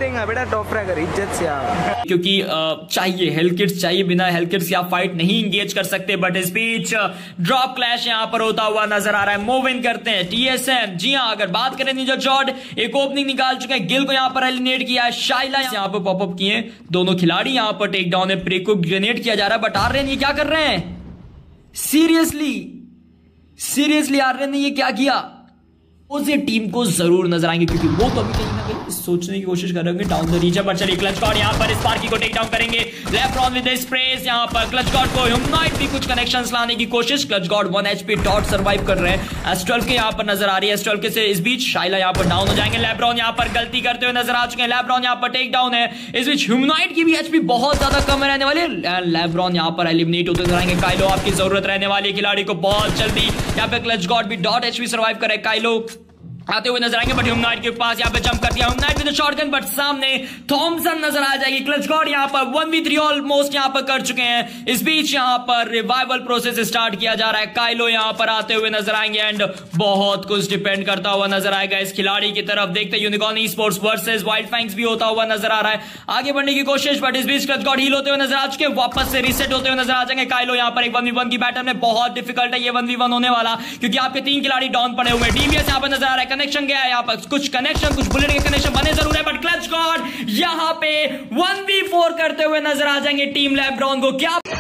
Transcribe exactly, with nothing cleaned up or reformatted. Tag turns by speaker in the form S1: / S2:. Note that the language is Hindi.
S1: रहेगा बेटा टॉप फ्रैगर इज्जत से आप,
S2: क्योंकि चाहिए हेल्थ किट्स चाहिए, बिना हेल्थ किट्स आप फाइट नहीं इंगेज कर सकते। बट स्पीच ड्रॉप क्लैश यहां पर होता हुआ नजर आ रहा है। मूव इन करते हैं टीएसएम। जी हां, अगर बात करें निंजा जॉर्ड एक ओपनिंग निकाल चुके हैं, गिल को यहां पर एलिमिनेट किया है, शाइला यहां पर पॉपअप किए दोनों खिलाड़ी, यहां पर टेक डाउन है, प्रे को ग्रेनेड किया जा रहा है। बट आर्यन ये क्या कर रहे हैं? सीरियसली सीरियसली आर्यन ने ये क्या किया? उसे टीम को जरूर नजर आएंगे, क्योंकि वो तो अभी कहीं ना कहीं सोचने की कोशिश कर रहे होंगे डाउन द रीच। पर चलिए क्लच गॉड यहां पर स्पार्की को टेक डाउन करेंगे। लेफ्ट ऑन विद स्प्रेस यहां पर क्लच गॉड को ह्यूमनॉइड भी कुछ कनेक्शंस लाने की कोशिश। Clutch god one HP dot survive कर रहे हैं। एस ट्वेल्व के यहां पर नजर आ रही है, एस ट्वेल्व के से इस बीच शाइला यहां पर डाउन हो जाएंगे। लेब्रॉन यहां पर गलती करते हुए नजर आ चुके हैं। लेब्रॉन यहां पर टेक डाउन है। इस बीच ह्यूमनॉइड की भी एचपी बहुत ज्यादा कम रहने वाली है। लेब्रॉन यहां पर एलिमिनेट होते नजर आएंगे। काइलो आपकी जरूरत रहने वाली है खिलाड़ी को बहुत जल्दी। यहां पे क्लच गॉड भी डॉट एचपी सर्वाइव करे। काइलो आते हुए नजर आएंगे, बट ह्यूमनॉइड के पास यहां पे जंप कर दिया ह्यूमनॉइड विद शॉटगन, बट सामने थॉमसन नजर आ जाएगी। क्लच गॉड यहां पर वन वी थ्री ऑलमोस्ट यहां पर कर चुके हैं। इस बीच यहां पर रिवाइवल प्रोसेस स्टार्ट किया जा रहा है। काइलो यहां पर आते हुए नजर आएंगे एंड बहुत कुछ डिपेंड करता हुआ नजर आएगा इस खिलाड़ी की तरफ। देखते Unicorn esports versus Wild Fangs भी होता हुआ नजर आ रहा है। आगे बढ़ने की कोशिश, बट इस बीच क्लच गॉड हील होते हुए नजर आ चुके, वापस से रीसेट होते हुए नजर आ जाएंगे। काइलो यहां पर एक वन वी वन की बैटल में बहुत डिफिकल्ट है ये वन वी वन होने वाला, क्योंकि आपके तीन खिलाड़ी डाउन पड़े हुए। डीबीएस यहां पर नजर आ रहा है, कनेक्शन गया है यहां पर, कुछ कनेक्शन कुछ बुलेट के कनेक्शन बने जरूर है, बट क्लच गॉड यहां पे वन वी फोर करते हुए नजर आ जाएंगे टीम लेब्रॉन को। क्या